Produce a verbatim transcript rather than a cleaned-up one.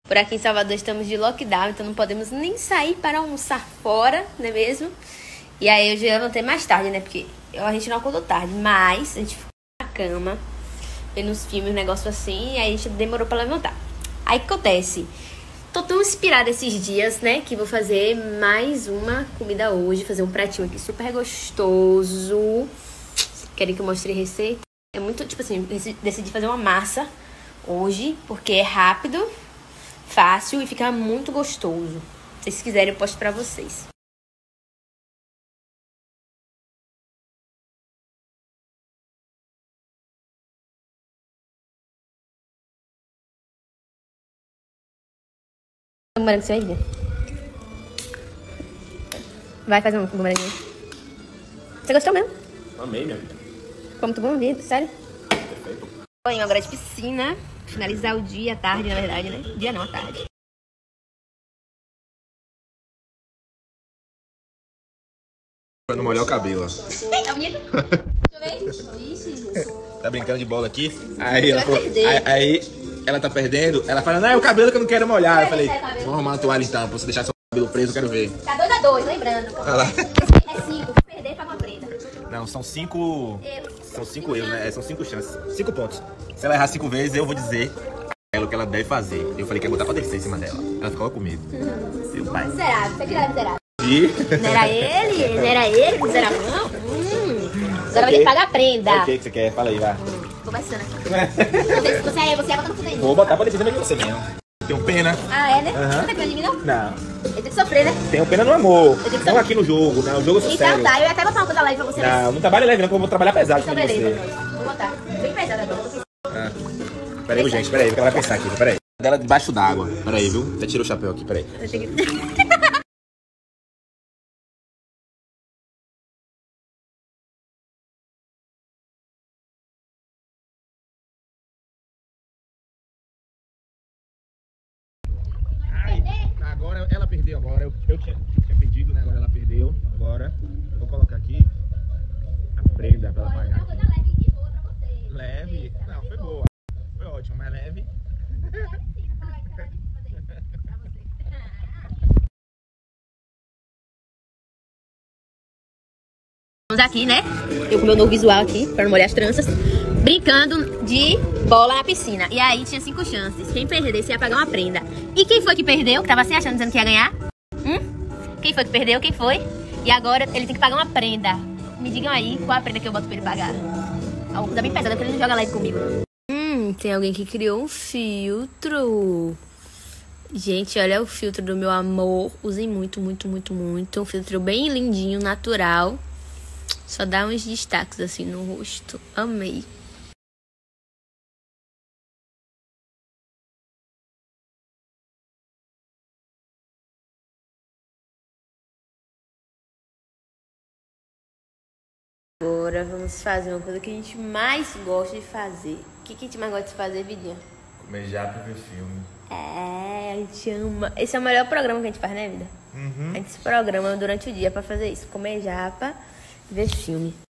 Por aqui em Salvador estamos de lockdown, então não podemos nem sair para almoçar fora, não é mesmo? E aí eu já levantei mais tarde, né? Porque eu, a gente não acordou tarde, mas a gente ficou na cama, vendo uns filmes, um negócio assim, e aí a gente demorou pra levantar. Aí o que acontece? Tô tão inspirada esses dias, né? Que vou fazer mais uma comida hoje, fazer um pratinho aqui super gostoso. Querem que eu mostre a receita? É muito, tipo assim, decidi fazer uma massa hoje, porque é rápido, fácil e fica muito gostoso. Se vocês quiserem, eu posto pra vocês. Um morango você vai ver. Vai fazer um com moranguinho. Você gostou mesmo? Amei, minha vida. Ficou muito bom, viu? Sério? Perfeito. Banho agora de piscina. Finalizar o dia, a tarde, na verdade, né? Dia não, a tarde. Pra não molhar o cabelo, ó. Tá bonito? Deixa eu ver. Vixe. Tá brincando de bola aqui? Aí ela, Vai falou, perder. aí, aí ela tá perdendo. Ela fala, não, é o cabelo que eu não quero molhar. Eu falei, Vai perder o cabelo. vamos arrumar uma toalha então, pra você deixar seu cabelo preso, eu quero ver. Tá dois a dois, lembrando. Olha lá. É cinco. Se perder, paga uma preta. Não, são cinco. Eu. São cinco erros, né? É, são cinco chances. Cinco pontos. Se ela errar cinco vezes, eu vou dizer ela o que ela deve fazer. Eu falei que ia botar pra descer em cima dela. Ela ficou comigo. Meu pai. Miserável. Você que era miserável. E... Não era ele? Não era ele? Miserável, não? Hum. Agora vai ter que pagar a prenda. O que que você quer? Fala aí, vai. Conversando aqui. Você é, você é botando tudo aí. Vou botar pra descer também de você mesmo. Tenho pena. Ah, é, né? Aham. Você tá querendo de mim, não? Não. Eu tenho que sofrer, né? Tenho pena no amor. Eu tenho que Não saber. aqui no jogo. Não, o jogo eu sou Então sério. tá, eu ia até botar uma coisa leve pra você. ver. Não, não trabalha leve não, que eu vou trabalhar pesado Então com você. beleza, vou botar. Bem pesado agora. Ah. Peraí, viu, gente, peraí, porque ela vai pensar aqui, peraí. Dela debaixo d'água. Peraí, viu? Até tirou o chapéu aqui, peraí. Eu tenho que... Ai, agora ela perdeu, agora eu, eu tinha, tinha pedido, né? Agora ela perdeu. Agora eu vou colocar aqui a prenda pra ela pagar. Uma coisa leve e boa pra você. Leve? Não, foi boa. Foi ótimo, mas leve. Vamos aqui, né? Eu com meu novo visual aqui, pra não molhar as tranças. Brincando de bola na piscina. E aí tinha cinco chances. Quem perdesse ia pagar uma prenda. E quem foi que perdeu? Que tava se achando, dizendo que ia ganhar? Hum? Quem foi que perdeu? Quem foi? E agora ele tem que pagar uma prenda. Me digam aí qual é a prenda que eu boto pra ele pagar. Alguma coisa bem pesada, porque ele não joga leve comigo. Hum, tem alguém que criou um filtro. Gente, olha o filtro do meu amor. Usem muito, muito, muito, muito. Um filtro bem lindinho, natural. Só dá uns destaques assim no rosto. Amei. Agora vamos fazer uma coisa que a gente mais gosta de fazer. O que, que a gente mais gosta de fazer, Vidinha? Comer japa e ver filme. É, a gente ama. Esse é o melhor programa que a gente faz, né, vida? Uhum. A gente se programa durante o dia pra fazer isso. Comer japa e ver filme.